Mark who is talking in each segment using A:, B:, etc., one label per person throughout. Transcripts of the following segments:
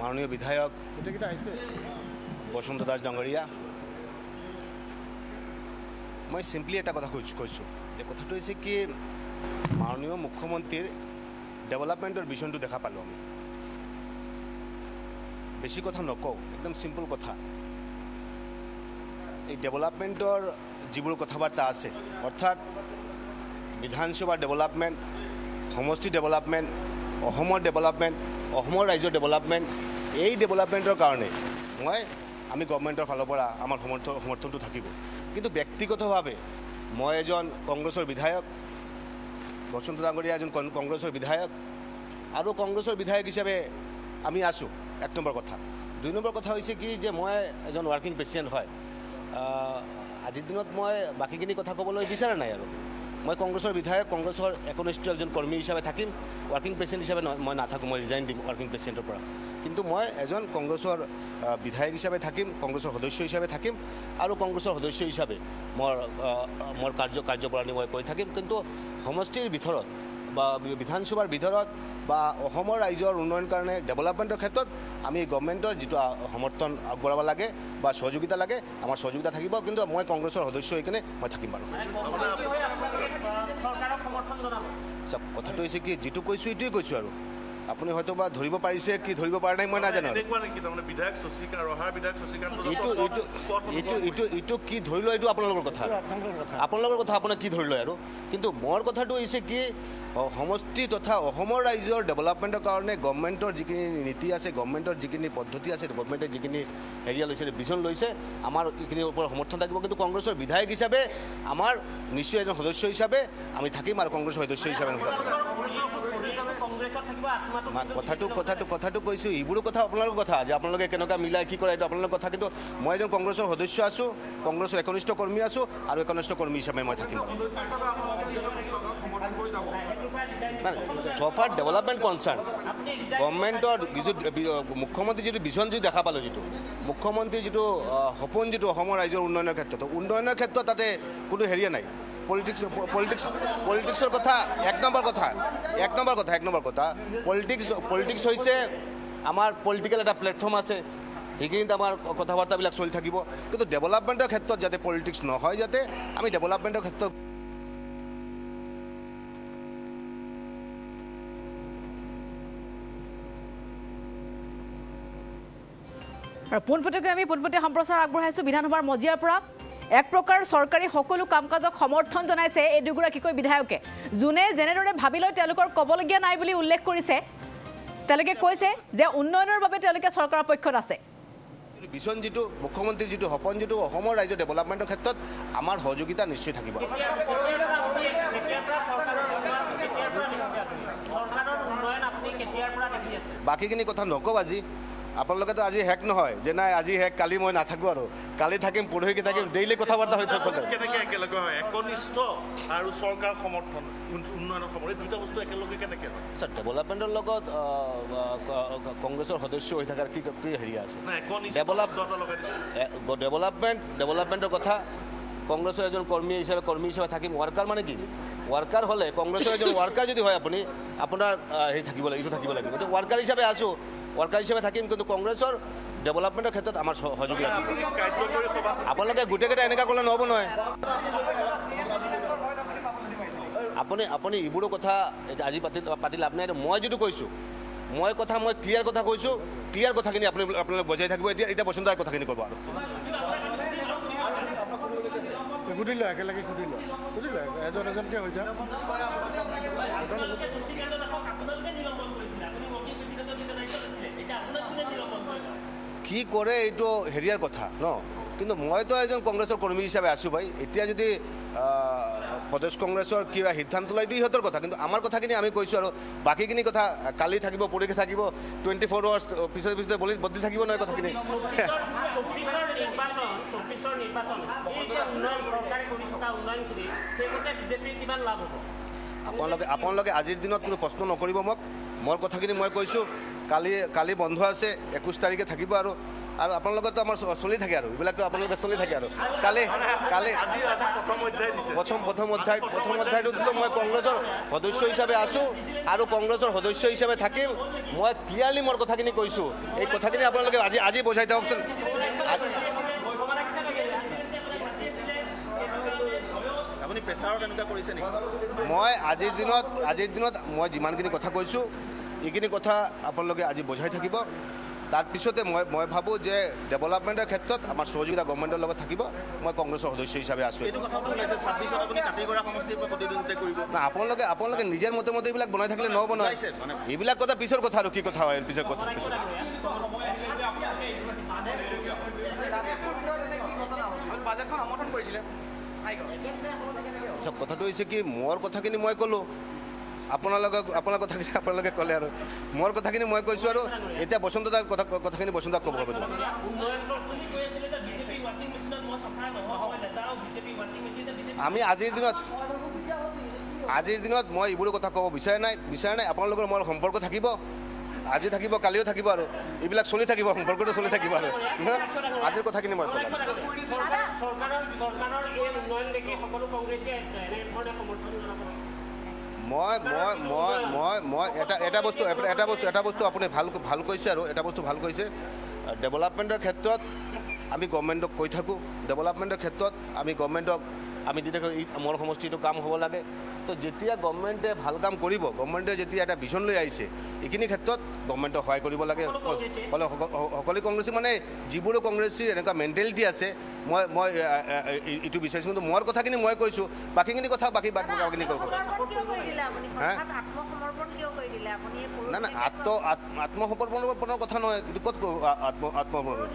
A: মাননীয় বিধায়ক বসন্ত দাস ডাঙৰীয়া মই সিম্পলি এটা কথা কৈছোঁ এই কথাটো হৈছে কি মাননীয় মুখ্যমন্ত্ৰীৰ ডেভেলপমেণ্টৰ ভিজনটো দেখা পালোঁ আমি বেছি কথা নকওঁ একদম সিম্পল কথা এই ডেভেলপমেণ্টৰ যিবোৰ কথাবাৰ্তা আছে অৰ্থাৎ বিধানসভাৰ ডেভেলপমেণ্ট সমষ্টি ডেভেলপমেণ্ট অসমৰ ডেভেলপমেণ্ট অসমৰ ৰাজ্যৰ ডেভেলপমেণ্ট এই ডেভেলপমেণ্টৰ কাৰণে আমি গভৰ্ণমেণ্টৰ ফালৰ পৰা আমাৰ সমৰ্থনটো থাকিব কিন্তু ব্যক্তিগতভাৱে মই এজন কংগ্ৰেছৰ বিধায়ক বসন্ত ডাঙৰীয়া এজন কংগ্ৰেছৰ বিধায়ক আৰু কংগ্ৰেছৰ বিধায়ক হিচাপে আমি আছোঁ এক নম্বৰ কথা দুই নম্বৰ কথা হৈছে কি যে মই এজন ৱাৰ্কিং প্ৰেচিডেণ্ট হয় আজিৰ দিনত মই বাকীখিনি কথা ক'বলৈ বিচৰা নাই আৰু মই কংগ্ৰেছৰ বিধায়ক কংগ্ৰেছৰ একনিষ্ঠ এজন কৰ্মী হিচাপে থাকিম ৱাৰ্কিং প্ৰেচিডেণ্ট হিচাপে মই নাথাকোঁ মই ৰিজাইন দিম ৱাৰ্কিং প্ৰেচিডেণ্টৰ পৰা কিন্তু মই এজন কংগ্ৰেছৰ বিধায়ক হিচাপে থাকিম কংগ্ৰেছৰ সদস্য হিচাপে থাকিম আৰু কংগ্ৰেছৰ সদস্য হিচাপে মোৰ কাৰ্যপ্ৰণালী মই কৰি থাকিম কিন্তু সমষ্টিৰ ভিতৰত বা বিধানসভাৰ ভিতৰত বা অসমৰ ৰাইজৰ উন্নয়নৰ কাৰণে ডেভেলপমেণ্টৰ ক্ষেত্ৰত আমি গভৰ্ণমেণ্টৰ যিটো সমৰ্থন আগবঢ়াব লাগে বা সহযোগিতা লাগে আমাৰ সহযোগিতা থাকিব কিন্তু মই কংগ্ৰেছৰ সদস্য হৈ কিনে মই থাকিম বাৰু কথাটো হৈছে কি যিটো কৈছোঁ এইটোৱে কৈছোঁ আৰু আপুনি হয়তো বা ধৰিব পাৰিছে কি ধৰিব পৰা নাই মই নাজানো এইটো কি ধৰি লয় এইটো আপোনালোকৰ কথা আপোনাক কি ধৰি লয় আৰু কিন্তু মোৰ কথাটো হৈছে কি সমষ্টি তথা অসমৰ ৰাইজৰ ডেভেলপমেণ্টৰ কাৰণে গভৰ্ণমেণ্টৰ যিখিনি নীতি আছে গভৰ্ণমেণ্টৰ যিখিনি পদ্ধতি আছে গভৰ্ণমেণ্টে যিখিনি হেৰিয়া লৈছে ভিজন লৈছে আমাৰ এইখিনিৰ ওপৰত সমৰ্থন থাকিব কিন্তু কংগ্ৰেছৰ বিধায়ক হিচাপে আমাৰ নিশ্চয় এজন সদস্য হিচাপে আমি থাকিম আৰু কংগ্ৰেছৰ সদস্য হিচাপে কথাটো কৈছোঁ এইবোৰো কথা আপোনালোকৰ কথা যে আপোনালোকে কেনেকুৱা মিলাই কি কৰে এইটো আপোনালোকৰ কথা কিন্তু মই এজন কংগ্ৰেছৰ সদস্য আছোঁ কংগ্ৰেছৰ একনিষ্ঠ কৰ্মী আছোঁ আৰু একনিষ্ঠ কৰ্মী হিচাপে মই থাকিম সফাৰ ডেভেলপমেণ্ট কনচাৰ্ণ গভৰ্ণমেণ্টৰ মুখ্যমন্ত্ৰী যিটো ভিজন যিটো দেখা পালোঁ যিটো মুখ্যমন্ত্ৰীৰ যিটো সপোন যিটো অসমৰ ৰাইজৰ উন্নয়নৰ ক্ষেত্ৰত তাতে কোনো হেৰিয়ে নাই পলিটিক্সৰ কথা এক নম্বৰ কথা পলিটিক্স হৈছে আমাৰ পলিটিকেল এটা প্লেটফৰ্ম আছে সেইখিনিত আমাৰ কথা বাৰ্তাবিলাক চলি থাকিব কিন্তু ডেভেলপমেণ্টৰ ক্ষেত্ৰত যাতে পলিটিক্স নহয় যাতে আমি ডেভেলপমেণ্টৰ ক্ষেত্ৰত
B: পোনপটীয়া সম্প্ৰচাৰ আগবঢ়াইছোঁ বিধানসভাৰ মজিয়াৰ পৰা এক প্ৰকাৰ চৰকাৰী সকলো কাম কাজক সমৰ্থন জনাইছে এই দুগৰাকীকৈ বিধায়কে যোনে যেনেদৰে ভাবি লয় তেওঁলোকৰ ক'বলগীয়া নাই বুলি উল্লেখ কৰিছে তেওঁলোকে কৈছে যে উন্নয়নৰ বাবে তেওঁলোকে চৰকাৰৰ পক্ষত আছে
A: ভিজন যিটো মুখ্যমন্ত্ৰীৰ যিটো সপোন যিটো অসমৰ ৰাইজৰ ডেভেলপমেণ্টৰ ক্ষেত্ৰত আমাৰ সহযোগিতা নিশ্চয় থাকিব বাকীখিনি কথা নকওঁ আজি আপোনালোকেতো আজি হেক নহয় যে নাই আজি হেক কালি মই নাথাকোঁ আৰু কালি থাকিম পৰহিকে থাকিম ডেইলি কথা বাৰ্তা হৈ থাকে
C: কেনেকৈ একেলগে হয় একনিষ্ঠ আৰু চৰকাৰ সমৰ্থন উন্নয়নৰ সমৰ্থন এই দুটা বস্তু একেলগে কেনেকৈ হয়
A: ছাৰ ডেভেলপমেণ্টৰ লগত কংগ্ৰেছৰ সদস্য হৈ থকাৰ কি হেৰি আছে ডেভেলপমেণ্টৰ কথা কংগ্ৰেছৰ এজন কৰ্মী হিচাপে থাকিম ৱাৰ্কাৰ মানে কি ৱাৰ্কাৰ হ'লে কংগ্ৰেছৰ এজন ৱাৰ্কাৰ যদি হয় আপোনাৰ হেৰি থাকিব লাগিব কিন্তু ৱাৰ্কাৰ হিচাপে আছোঁ ৱাৰ্কাৰ হিচাপে থাকিম কিন্তু কংগ্ৰেছৰ ডেভেলপমেণ্টৰ ক্ষেত্ৰত আমাৰ সহযোগিতা আপোনালোকে গোটেইকেইটা এনেকুৱা ক'লে নহ'ব নহয় আপুনি এইবোৰো কথা আজি পাতি লাভ নাই মই যিটো কৈছোঁ মই ক্লিয়াৰ কথা কৈছোঁ ক্লিয়াৰ কথাখিনি আপোনালোকে বজাই থাকিব এতিয়া বসন্ত দাই কথাখিনি ক'ব আৰু
D: একেলগে এজনকৈ হৈ যায়
A: কি কৰে এইটো হেৰিয়াৰ কথা ন কিন্তু মইতো এজন কংগ্ৰেছৰ কৰ্মী হিচাপে আছোঁ ভাই এতিয়া যদি প্ৰদেশ কংগ্ৰেছৰ কিবা সিদ্ধান্ত লয় এইটো ইহঁতৰ কথা কিন্তু আমাৰ কথাখিনি আমি কৈছোঁ আৰু বাকীখিনি কথা কালি থাকিব পৰহি থাকিব 24 আৱাৰ্ছ পিছতে বদলি থাকিব নহয় কথাখিনি আপোনালোকে আজিৰ দিনত কোনো প্ৰশ্ন নকৰিব মোৰ কথাখিনি মই কৈছোঁ কালি বন্ধ আছে 21 তাৰিখে থাকিব আৰু আপোনালোকেতো আমাৰ চলি থাকে আৰু এইবিলাকতো আপোনালোকে চলি থাকে আৰু কালি প্ৰথম অধ্যায়টো দিলোঁ মই কংগ্ৰেছৰ সদস্য হিচাপে আছোঁ আৰু কংগ্ৰেছৰ সদস্য হিচাপে থাকিম মই ক্লিয়াৰলি মোৰ কথাখিনি কৈছোঁ এই কথাখিনি আপোনালোকে আজি বুজাই দিয়কচোন
C: আপুনি প্ৰেছাৰত এনেকুৱা কৰিছে নেকি
A: মই আজিৰ দিনত মই যিমানখিনি কথা কৈছোঁ এইখিনি কথা আপোনালোকে আজি বুজাই থাকিব তাৰপিছতে মই ভাবোঁ যে ডেভেলপমেণ্টৰ ক্ষেত্ৰত আমাৰ সহযোগিতা গভৰ্ণমেণ্টৰ লগত থাকিব মই কংগ্ৰেছৰ সদস্য হিচাপে আছোঁ না আপোনালোকে নিজৰ মতে এইবিলাক বনাই থাকিলে নহ'ব নহয় এইবিলাক কথা পিছৰ কথা আৰু কি কথা হয় পিছৰ কথা কথাটো হৈছে কি মোৰ কথাখিনি মই ক'লোঁ আপোনাৰ কথাখিনি ক'লে আৰু মোৰ কথাখিনি মই কৈছোঁ আৰু এতিয়া বসন্ত দাৰ কথাখিনি বসন্ত ক'ব হ'ব আমি আজিৰ দিনত মই এইবোৰ কথা ক'ব বিচৰা নাই আপোনালোকৰ মোৰ সম্পৰ্ক থাকিব আজি থাকিব কালিও থাকিব আৰু এইবিলাক চলি থাকিব সম্পৰ্কটো চলি থাকিব আৰু আজিৰ কথাখিনি মই মই এটা বস্তু আপুনি ভাল কৈছে আৰু এটা বস্তু ভাল কৈছে ডেভেলপমেণ্টৰ ক্ষেত্ৰত আমি গভৰ্ণমেণ্টক কৈ থাকোঁ ডেভেলপমেণ্টৰ ক্ষেত্ৰত আমি গভৰ্ণমেণ্টক আমি দি থাকোঁ মোৰ সমষ্টিটো কাম হ'ব লাগে তো যেতিয়া গভৰ্ণমেণ্টে ভাল কাম কৰিব গভৰ্ণমেণ্টে যেতিয়া এটা ভিজন লৈ আহিছে এইখিনি ক্ষেত্ৰত গভৰ্ণমেণ্টক সহায় কৰিব লাগে সকলো কংগ্ৰেছী মানে যিবোৰো কংগ্ৰেছীৰ এনেকুৱা মেণ্টেলিটি আছে মই এইটো বিচাৰিছোঁ কিন্তু মোৰ কথাখিনি মই কৈছোঁ বাকীখিনি কথা বাকীখিনি না আত্মসমৰ্পণৰ কথা নহয় এইটো ক'ত আত্মসমৰ্পণ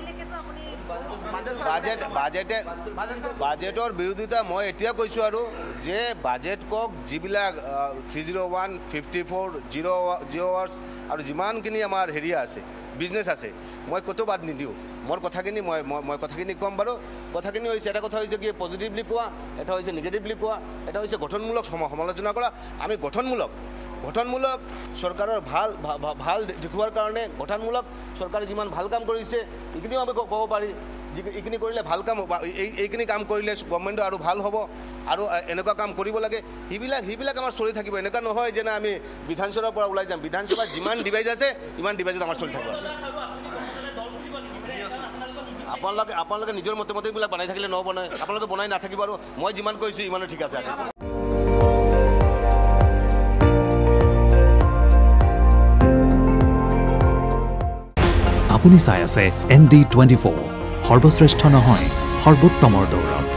A: বাজেটৰ বিৰোধিতা মই এতিয়া কৈছোঁ আৰু যে বাজেট কওক যিবিলাক 301, 54, 0 আৰু যিমানখিনি আমাৰ হেৰি আছে বিজনেছ আছে মই ক'তো বাদ নিদিওঁ মোৰ কথাখিনি মই কথাখিনি ক'ম বাৰু কথাখিনি হৈছে এটা কথা হৈছে কি পজিটিভলি কোৱা এটা হৈছে নিগেটিভলি কোৱা এটা হৈছে গঠনমূলক সমালোচনা কৰা আমি গঠনমূলক চৰকাৰৰ ভাল দেখুৱাৰ কাৰণে গঠনমূলক চৰকাৰে যিমান ভাল কাম কৰিছে এইখিনিও আমি ক'ব পাৰি এইখিনি কৰিলে ভাল কাম হ'ব এইখিনি কাম কৰিলে গভৰ্ণমেণ্টৰ আৰু ভাল হ'ব আৰু এনেকুৱা কাম কৰিব লাগে সেইবিলাক আমাৰ চলি থাকিব এনেকুৱা নহয় যে আমি বিধানসভাৰ পৰা ওলাই যাম বিধানসভাত যিমান ডিভাইজ আছে ইমান ডিভাইজত আমাৰ চলি থাকিব আপোনালোকে নিজৰ মতে এইবিলাক বনাই থাকিলে নহ'ব নহয় আপোনালোকে বনাই নাথাকিব আৰু মই যিমান কৈছোঁ ইমানো ঠিক আছে
E: আপুনি চাই আছে ND24 সৰ্বশ্ৰেষ্ঠ নহয় সৰ্বোত্তমৰ দৌৰত